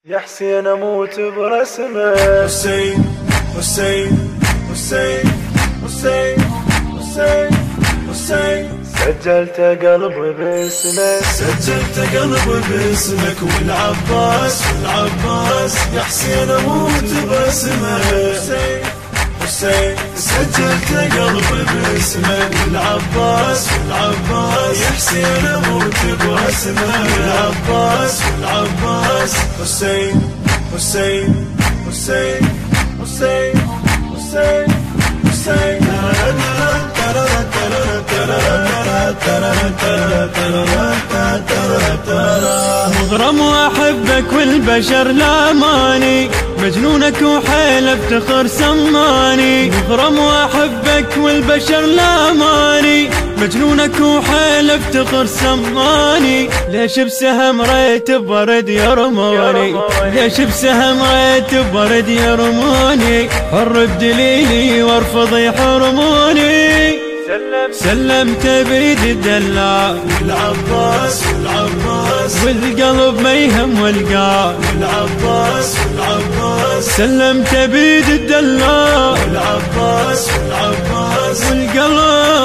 يا حسين اموت برسمه. حسين حسين حسين حسين حسين حسين سجلت قلبي باسمك، سجلت قلبي باسمك والعباس والعباس يا حسين اموت باسمك. حسين حسين سجلت قلبي باسمك والعباس والعباس يا حسين اموت باسمك. والعباس والعباس حسين حسين حسين حسين حسين حسين مغرم واحبك والبشر لا ماني، مجنونك وحيل افتخر سماني. مغرم واحبك والبشر لا ماني، مجنونك وحيل افتخر سماني. ليش بسهم ريت برد يرموني، ليش بسهم ريت برد يرموني. حر بدليلي وارفض يحرموني. سلمت بيد الدلال والعباس والعباس والقلب ما يهم والقال. والعباس والعباس سلمت بيد الدلال والعباس والعباس والقلب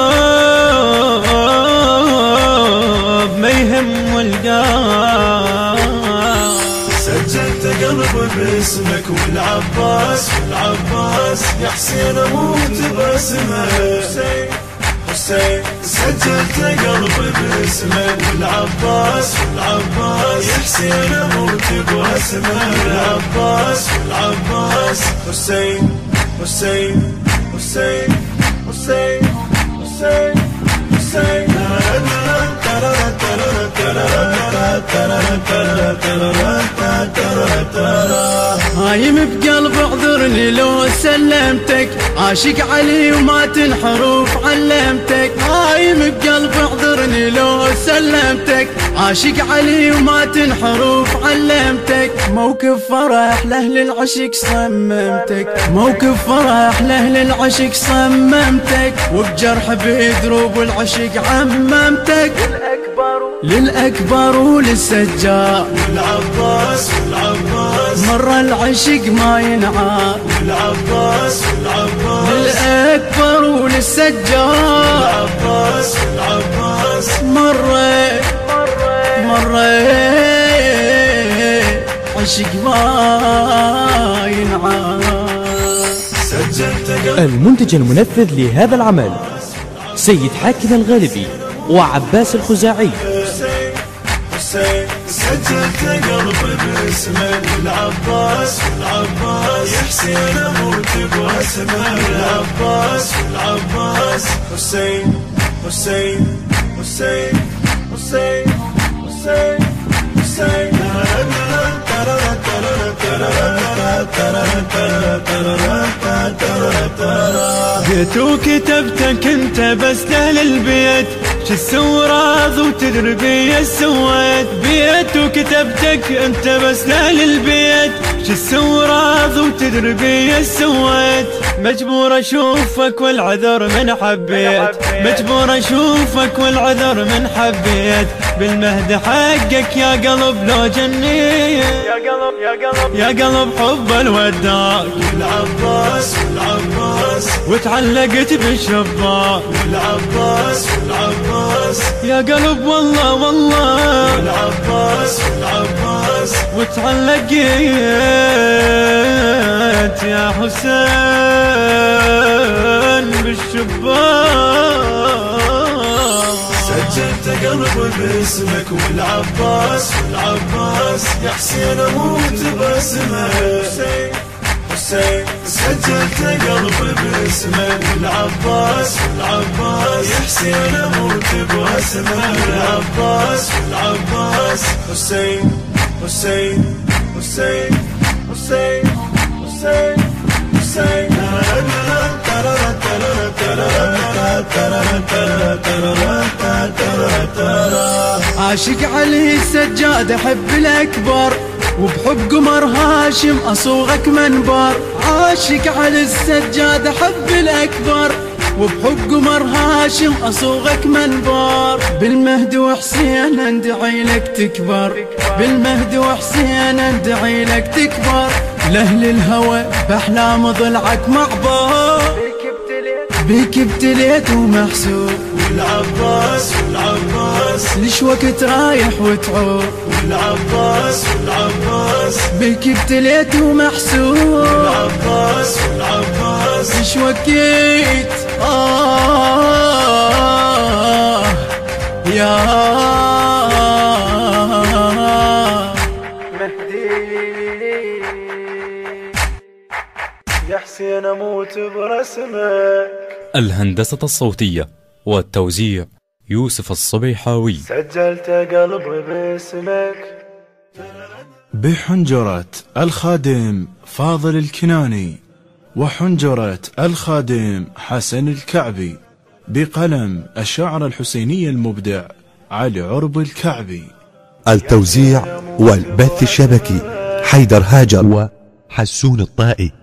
ما يهم والقال. سجلت قلبي باسمك والعباس والعباس يا حسين اموت باسمك. حسين حسين سجلت قلبي باسمك والعباس والعباس يا حسين اموت باسمك. والعباس والعباس حسين حسين حسين حسين حسين حسين هايم بقلب اعذرني لو سلمتك، عاشق علي وما تنحروف علمتك. هايم بقلب اعذرني لو سلمتك، عاشق علي وما تنحروف علمتك. موقف فرح لاهل العشق صممتك، موقف فرح لاهل العشق صممتك. وبجرح بدروب العشق عممتك. للأكبر وللسجار والعباس والعباس مر العشق ما ينعاد. والعباس والعباس للأكبر وللسجار والعباس والعباس مر عشق ما ينعاد. سجلت المنتج المنفذ لهذا العمل سيد حاكم الغالبي وعباس الخزاعي. حسين حسين سجلت قلبي باسمك والعباس والعباس يا حسين اموت باسمك. والعباس والعباس حسين حسين حسين حسين حسين حسين جيت وكتبتك انت بس لاهل البيت، شو تسوي راض وتدري بي سويت. بيت وكتبتك انت بس لاهل البيت، شو تسوي راض وتدري بي سويت. مجبور اشوفك والعذر من حبيت، مجبور اشوفك والعذر من حبيت. بالمهد حقك يا قلب لو جنيت، يا قلب يا قلب يا قلب حب الوداع. والعباس والعباس وتعلقت بالشباك. والعباس والعباس يا قلب والله والله. والعباس والعباس وتعلقت يا حسين بالشباك. سجلت قلبي باسمك والعباس والعباس يا حسين اموت باسمك. حسين حسين سجلت قلبي باسمك والعباس والعباس يا حسين اموت باسمك. والعباس والعباس حسين حسين حسين حسين حسين حسين عاشق علي السجاد احب الاكبر، وبحب قمر هاشم اصوغك منبر. عاشق علي السجاد احب الاكبر، وبحق قمر هاشم أصوغك منبر، بالمهد وحسين اندعي لك تكبر، بالمهد وحسين اندعي لك تكبر، لأهل الهوى بأحلام ضلعك معبر، بيك ابتليت ومحسوب، والعباس والعباس ليش وقت رايح وتعود، والعباس والعباس بيك ابتليت ومحسوب، والعباس والعباس ليش وقت يا يا حسين اموت برسمك. الهندسة الصوتية والتوزيع يوسف الصبيحاوي. سجلت قلبي باسمك. بحنجرة الخادم فاضل الكناني، وحنجرة الخادم حسن الكعبي، بقلم الشاعر الحسيني المبدع علي عرب الكعبي. التوزيع والبث الشبكي حيدر هاجر وحسون الطائي.